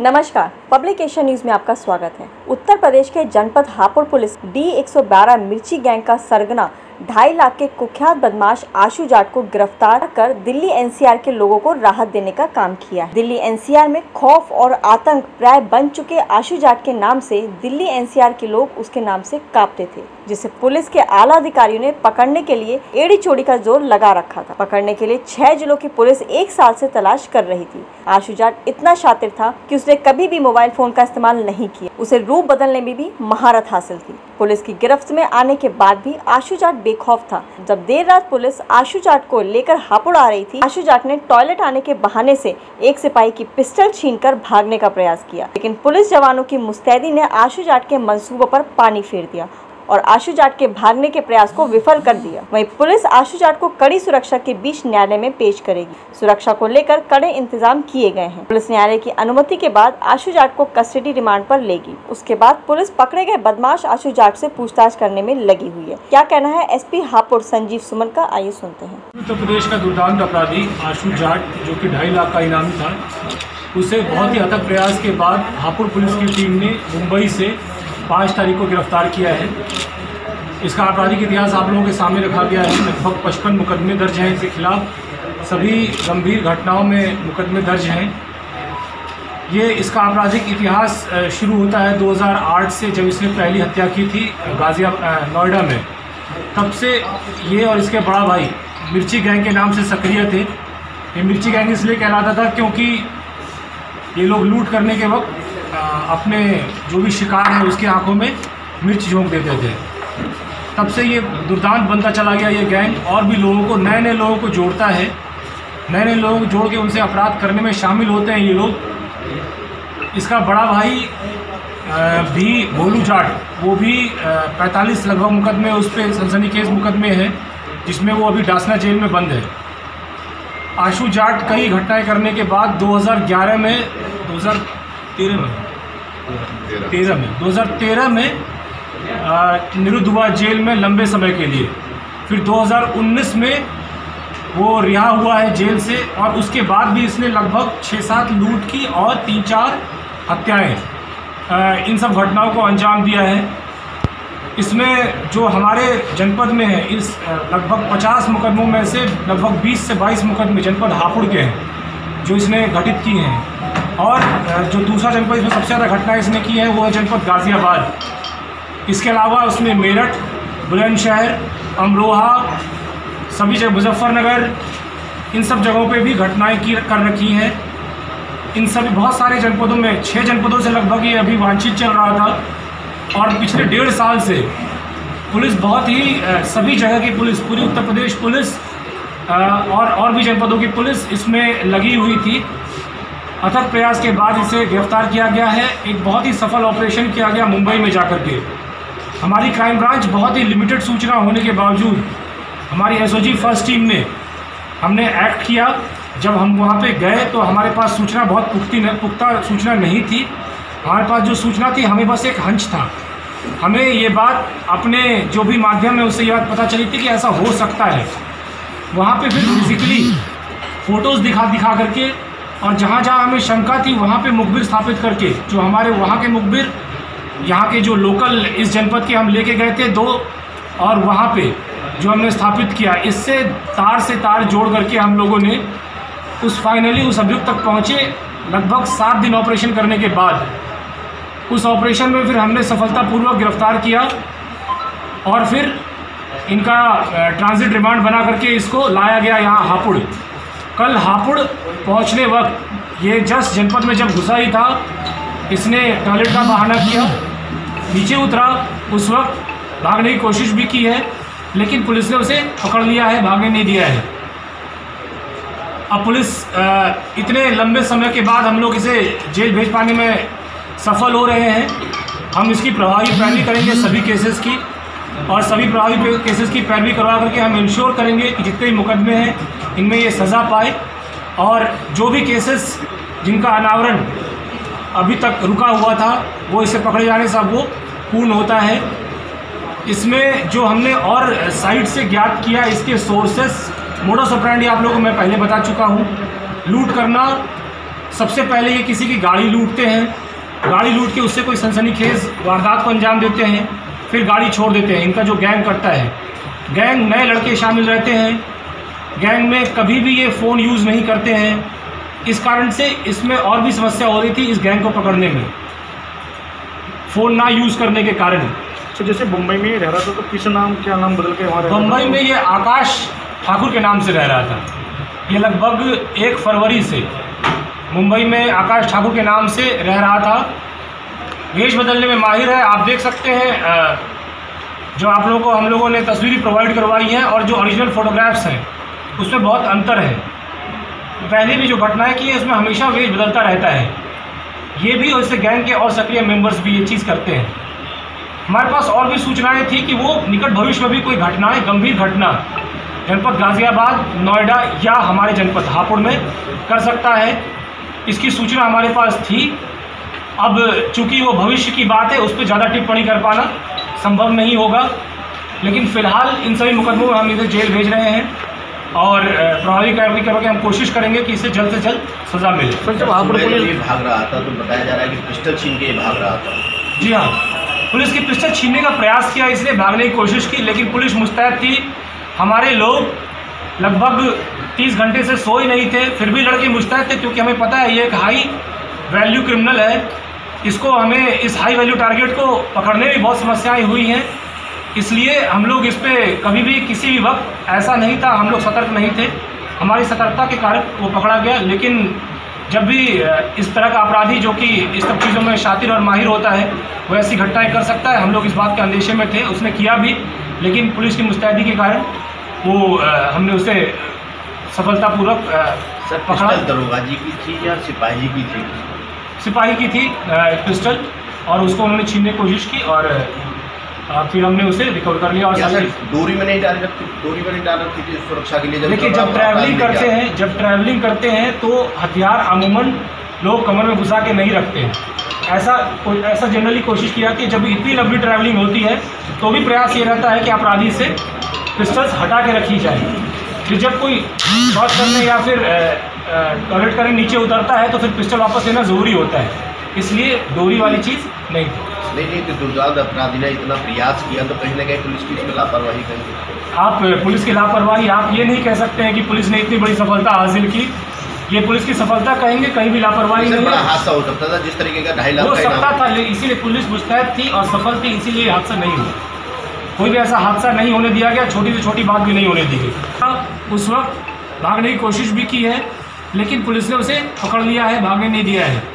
नमस्कार, public Asia news में आपका स्वागत है। उत्तर प्रदेश के जनपद हापुड़ पुलिस D112 मिर्ची गैंग का सरगना 2.5 लाख के कुख्यात बदमाश आशु जाट को गिरफ्तार कर दिल्ली NCR के लोगों को राहत देने का काम किया है। दिल्ली NCR में खौफ और आतंक प्राय बन चुके आशु जाट के नाम से दिल्ली NCR के लोग उसके नाम से कांपते थे, जिसे पुलिस के आला अधिकारियों ने पकड़ने के लिए एड़ी चोड़ी का जोर लगा रखा था। पकड़ने के लिए 6 जिलों की पुलिस 1 साल से तलाश कर रही थी। आशु जाट इतना शातिर था कि उसने कभी भी मोबाइल फोन का इस्तेमाल नहीं किया। उसे रूप बदलने में भी महारत हासिल थी। पुलिस की गिरफ्त में आने के बाद भी आशु जाट बेखौफ था। जब देर रात पुलिस आशु जाट को लेकर हापुड़ आ रही थी, आशु जाट ने टॉयलेट आने के बहाने से एक सिपाही की पिस्टल छीनकर भागने का प्रयास किया, लेकिन पुलिस जवानों की मुस्तैदी ने आशु जाट के मंसूबों पर पानी फेर दिया और आशु जाट के भागने के प्रयास को विफल कर दिया। वहीं पुलिस आशु जाट को कड़ी सुरक्षा के बीच न्यायालय में पेश करेगी। सुरक्षा को लेकर कड़े इंतजाम किए गए हैं। पुलिस न्यायालय की अनुमति के बाद आशु जाट को कस्टडी रिमांड पर लेगी। उसके बाद पुलिस पकड़े गए बदमाश आशु जाट से पूछताछ करने में लगी हुई है। क्या कहना है SP हापुड़ संजीव सुमन का, आइए सुनते हैं। उत्तर प्रदेश का दुर्दांत अपराधी आशु जाट, जो कि 2.5 लाख का इनामी था, उसे बहुत ही अथक प्रयास के बाद हापुड़ पुलिस की टीम ने मुंबई से 5 तारीख को गिरफ्तार किया है। इसका आपराधिक इतिहास आप लोगों के सामने रखा गया है। लगभग 55 मुकदमे दर्ज हैं इसके खिलाफ। सभी गंभीर घटनाओं में मुकदमे दर्ज हैं। ये इसका आपराधिक इतिहास शुरू होता है 2008 से, जब इसने पहली हत्या की थी नोएडा में। तब से ये और इसके बड़ा भाई मिर्ची गैंग के नाम से सक्रिय थे। ये मिर्ची गैंग इसलिए कहलाता था क्योंकि ये लोग लूट करने के वक्त अपने जो भी शिकार है उसकी आंखों में मिर्च झोंक देते थे। तब से ये दुर्दांत बनता चला गया। ये गैंग और भी लोगों को, नए लोगों को जोड़ता है। नए लोगों को जोड़ के उनसे अपराध करने में शामिल होते हैं ये लोग। इसका बड़ा भाई भी भोलू जाट, वो भी 45 लगभग मुकदमे उस पर सनसनीखेज मुकदमे हैं, जिसमें वो अभी डासना जेल में बंद है। आशु जाट कई घटनाएं करने के बाद 2013 में निरुद्ध हुआ जेल में लंबे समय के लिए। फिर 2019 में वो रिहा हुआ है जेल से, और उसके बाद भी इसने लगभग 6-7 लूट की और 3-4 हत्याएं, इन सब घटनाओं को अंजाम दिया है। इसमें जो हमारे जनपद में है, इस लगभग 50 मुकदमों में से लगभग 20 से 22 मुकदमे जनपद हापुड़ के हैं जो इसने घटित किए हैं। और जो दूसरा जनपद इसमें सबसे ज़्यादा घटनाएं इसने की है वो है जनपद गाज़ियाबाद। इसके अलावा उसने मेरठ, बुलंदशहर, अमरोहा, सभी जगह मुजफ्फरनगर, इन सब जगहों पे भी घटनाएं कर रखी हैं। इन सभी बहुत सारे जनपदों में, 6 जनपदों से लगभग ये अभी वांछित चल रहा था। और पिछले 1.5 साल से पुलिस बहुत ही सभी जगह की पुलिस, पूरी उत्तर प्रदेश पुलिस और भी जनपदों की पुलिस इसमें लगी हुई थी। अथक प्रयास के बाद इसे गिरफ्तार किया गया है। एक बहुत ही सफल ऑपरेशन किया गया मुंबई में जाकर के। हमारी क्राइम ब्रांच बहुत ही लिमिटेड सूचना होने के बावजूद हमारी SOG फर्स्ट टीम ने हमने एक्ट किया। जब हम वहाँ पे गए तो हमारे पास सूचना बहुत पुख्ता सूचना नहीं थी। हमारे पास जो सूचना थी, हमें बस एक हंच था। हमें ये बात अपने जो भी माध्यम है उससे ये बात पता चली थी कि ऐसा हो सकता है। वहाँ पे फिर फिजिकली फ़ोटोज़ दिखा करके, और जहाँ हमें शंका थी वहाँ पे मुखबिर स्थापित करके, जो हमारे वहाँ के मुखबिर, यहाँ के जो लोकल इस जनपद के हम लेके गए थे 2, और वहाँ पे जो हमने स्थापित किया, इससे तार से तार जोड़ करके हम लोगों ने फाइनली उस अभियुक्त तक पहुँचे। लगभग 7 दिन ऑपरेशन करने के बाद उस ऑपरेशन में फिर हमने सफलतापूर्वक गिरफ्तार किया, और फिर इनका ट्रांजिट रिमांड बना करके इसको लाया गया यहाँ हापुड़। कल हापुड़ पहुँचने वक्त ये जस्ट जनपद में जब घुसा ही था, इसने टॉयलेट का बहाना किया, नीचे उतरा। उस वक्त भागने की कोशिश भी की है, लेकिन पुलिस ने उसे पकड़ लिया है, भागने नहीं दिया है। अब पुलिस इतने लंबे समय के बाद हम लोग इसे जेल भेज पाने में सफल हो रहे हैं। हम इसकी प्रभावी पैरवी करेंगे सभी केसेस की, और सभी प्रभावी केसेस की पैरवी करवा करके हम इंश्योर करेंगे कि जितने भी मुकदमे हैं इनमें ये सज़ा पाए, और जो भी केसेस जिनका अनावरण अभी तक रुका हुआ था वो इसे पकड़े जाने से अब वो पूर्ण होता है। इसमें जो हमने और साइट से ज्ञात किया, इसके सोर्सेस, मोडस ऑपरेंडी आप लोगों को मैं पहले बता चुका हूँ। लूट करना, सबसे पहले ये किसी की गाड़ी लूटते हैं, गाड़ी लूट के उससे कोई सनसनीखेज वारदात को अंजाम देते हैं, फिर गाड़ी छोड़ देते हैं। इनका जो गैंग करता है, गैंग नए लड़के शामिल रहते हैं, गैंग में कभी भी ये फ़ोन यूज़ नहीं करते हैं। इस कारण से इसमें और भी समस्या हो रही थी इस गैंग को पकड़ने में, फ़ोन ना यूज़ करने के कारण। तो जैसे मुंबई में रह रहा था तो किस नाम, क्या नाम बदल के हमारे मुंबई में ये आकाश ठाकुर के नाम से रह रहा था। ये लगभग 1 फरवरी से मुंबई में आकाश ठाकुर के नाम से रह रहा था। वेश बदलने में माहिर है। आप देख सकते हैं जो आप लोगों को हम लोगों ने तस्वीरें प्रोवाइड करवाई हैं और जो ओरिजिनल फ़ोटोग्राफ्स हैं उसमें बहुत अंतर है। पहले भी जो घटनाएं की हैं उसमें हमेशा वेश बदलता रहता है। ये भी और इससे गैंग के और सक्रिय मेंबर्स भी ये चीज़ करते हैं। हमारे पास और भी सूचनाएं थी कि वो निकट भविष्य में भी कोई घटनाएं, गंभीर घटना जनपद गाज़ियाबाद, नोएडा या हमारे जनपद हापुड़ में कर सकता है। इसकी सूचना हमारे पास थी। अब चूंकि वो भविष्य की बात है, उस पर ज़्यादा टिप्पणी कर पाना संभव नहीं होगा, लेकिन फ़िलहाल इन सभी मुकदमों में हम इसे जेल भेज रहे हैं और प्रभावी कार्रवाई करके हम कोशिश करेंगे कि इसे जल्द से जल्द सज़ा मिले। सर, जब हापुड़ पुलिस भाग रहा था तो बताया जा रहा है कि पिस्टल छीन के भाग रहा था। जी हाँ, पुलिस की पिस्टल छीनने का प्रयास किया, इसलिए भागने की कोशिश की, लेकिन पुलिस मुस्तैद थी। हमारे लोग लगभग 30 घंटे से सो ही नहीं थे, फिर भी लड़के मुस्तैद थे, क्योंकि हमें पता है ये एक हाई वैल्यू क्रिमिनल है। इसको हमें इस हाई वैल्यू टारगेट को पकड़ने में बहुत समस्याएं हुई हैं, इसलिए हम लोग इस पर कभी भी किसी भी वक्त ऐसा नहीं था, हम लोग सतर्क नहीं थे। हमारी सतर्कता के कारण वो पकड़ा गया। लेकिन जब भी इस तरह का अपराधी जो कि इस सब चीज़ों में शातिर और माहिर होता है, वो ऐसी घटनाएं कर सकता है। हम लोग इस बात के अंदेशे में थे, उसने किया भी, लेकिन पुलिस की मुस्तैदी के कारण वो हमने उसे सफलतापूर्वक पकड़ा। दरोगा जी की थी या सिपाही की थी? सिपाही की थी पिस्टल, और उसको उन्होंने छीनने की कोशिश की और फिर हमने उसे रिकवर कर लिया। और डोरी में नहीं डाल रखी थी सुरक्षा के लिए? देखिए, जब ट्रैवलिंग करते हैं तो हथियार अमूमन लोग कमर में घुसा के नहीं रखते हैं। ऐसा जनरली कोशिश की जाती है। जब इतनी लंबी ट्रैवलिंग होती है तो भी प्रयास ये रहता है कि अपराधी से पिस्टल्स हटा के रखी जाए। फिर जब कोई शॉट करने या फिर टॉयलेट करने नीचे उतरता है तो फिर पिस्टल वापस लेना ज़रूरी होता है, इसलिए डोरी वाली चीज़ नहीं थी। नहीं, तो दुर्दांत अपराधी ने इतना प्रयास किया तो कहीं ना कहीं पुलिस की इसमें लापरवाही करेंगे। आप पुलिस की लापरवाही आप ये नहीं कह सकते हैं कि पुलिस ने इतनी बड़ी सफलता हासिल की। ये पुलिस की सफलता कहेंगे, कहीं भी लापरवाही नहीं। बड़ा हादसा हो सकता था, जिस तरीके का 2.5 लाख हो सकता था, इसीलिए पुलिस मुस्तैद थी और सफल थी, इसीलिए हादसा नहीं हुआ। कोई भी ऐसा हादसा नहीं होने दिया गया, छोटी से छोटी बात भी नहीं होने दी गई। उस वक्त भागने की कोशिश भी की है, लेकिन पुलिस ने उसे पकड़ लिया है, भागने नहीं दिया है।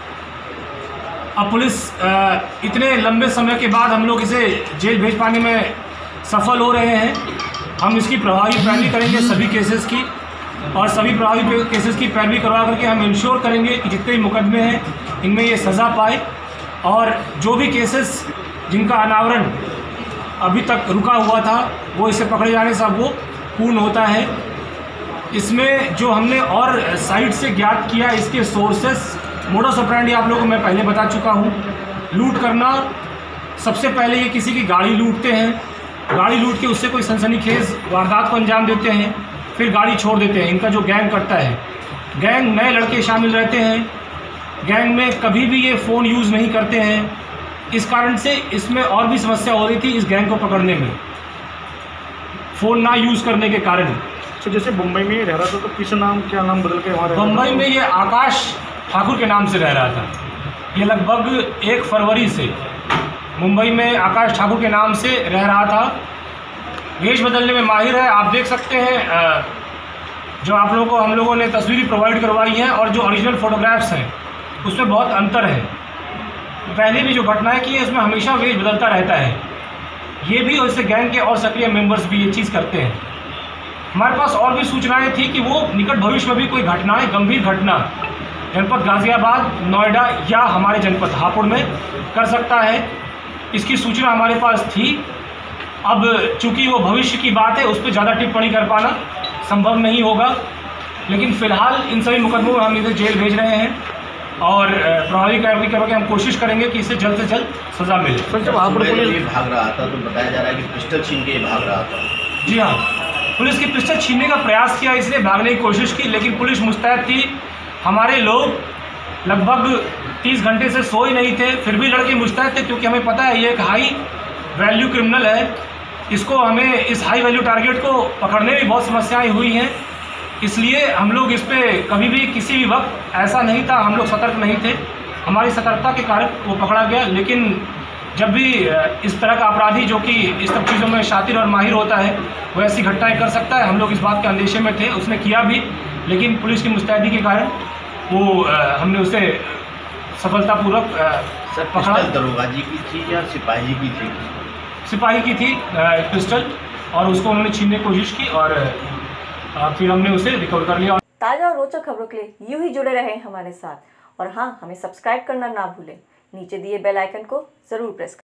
अब पुलिस इतने लंबे समय के बाद हम लोग इसे जेल भेज पाने में सफल हो रहे हैं। हम इसकी प्रभावी पैरवी करेंगे सभी केसेस की, और सभी प्रभावी केसेस की पैरवी करवा करके हम इंश्योर करेंगे कि जितने भी मुकदमे हैं इनमें ये सज़ा पाए, और जो भी केसेस जिनका अनावरण अभी तक रुका हुआ था वो इसे पकड़े जाने से अब वो पूर्ण होता है। इसमें जो हमने और साइट से ज्ञात किया, इसके सोर्सेस, मोडस ऑपरेंडी आप लोगों को मैं पहले बता चुका हूँ। लूट करना, सबसे पहले ये किसी की गाड़ी लूटते हैं, गाड़ी लूट के उससे कोई सनसनीखेज वारदात को अंजाम देते हैं, फिर गाड़ी छोड़ देते हैं। इनका जो गैंग करता है, गैंग नए लड़के शामिल रहते हैं, गैंग में कभी भी ये फ़ोन यूज़ नहीं करते हैं। इस कारण से इसमें और भी समस्या हो रही थी इस गैंग को पकड़ने में, फ़ोन ना यूज़ करने के कारण। तो जैसे मुंबई में रह रहा था तो किस नाम, क्या नाम बदल के हमारे मुंबई में ये आकाश ठाकुर के नाम से रह रहा था। ये लगभग 1 फरवरी से मुंबई में आकाश ठाकुर के नाम से रह रहा था। वेश बदलने में माहिर है। आप देख सकते हैं जो आप लोगों को हम लोगों ने तस्वीरें प्रोवाइड करवाई हैं और जो ओरिजिनल फ़ोटोग्राफ्स हैं उसमें बहुत अंतर है। पहले भी जो घटनाएं की हैं उसमें हमेशा वेश बदलता रहता है। ये भी और इससे गैंग के और सक्रिय मेंबर्स भी ये चीज़ करते हैं। हमारे पास और भी सूचनाएं थी कि वो निकट भविष्य में भी कोई घटनाएं, गंभीर घटना जनपद गाज़ियाबाद, नोएडा या हमारे जनपद हापुड़ में कर सकता है। इसकी सूचना हमारे पास थी। अब चूंकि वो भविष्य की बात है, उस पर ज़्यादा टिप्पणी कर पाना संभव नहीं होगा, लेकिन फ़िलहाल इन सभी मुकदमों में हम इसे जेल भेज रहे हैं और प्रभावी कार्रवाई करके हम कोशिश करेंगे कि इसे जल्द से जल्द सज़ा मिले। सर, जब हापुड़ पुलिस भाग रहा था तो बताया जा रहा है कि पिस्टल छीन के भाग रहा था। जी हाँ, पुलिस की पिस्टल छीनने का प्रयास किया, इसलिए भागने की कोशिश की, लेकिन पुलिस मुस्तैद थी। हमारे लोग लगभग 30 घंटे से सो ही नहीं थे। फिर भी लड़के मुस्तैद थे, क्योंकि हमें पता है ये एक हाई वैल्यू क्रिमिनल है। इसको हमें इस हाई वैल्यू टारगेट को पकड़ने में बहुत समस्याएं हुई हैं, इसलिए हम लोग इस पर कभी भी किसी भी वक्त ऐसा नहीं था, हम लोग सतर्क नहीं थे। हमारी सतर्कता के कारण वो पकड़ा गया। लेकिन जब भी इस तरह का अपराधी जो कि इस सब चीज़ों में शातिर और माहिर होता है, वो ऐसी घटनाएं कर सकता है। हम लोग इस बात के अंदेशे में थे, उसने किया भी, लेकिन पुलिस की मुस्तैदी के कारण वो हमने उसे सफलतापूर्वक पकड़ा। दरोगा जी की थी या सिपाही जी की थी? सिपाही की थी पिस्टल, और उसको उन्होंने छीनने की कोशिश की और फिर हमने उसे रिकवर कर लिया। ताज़ा और रोचक खबरों के लिए यूं ही जुड़े रहें हमारे साथ, और हाँ, हमें सब्सक्राइब करना ना भूलें। नीचे दिए बेल आइकन को जरूर प्रेस करें।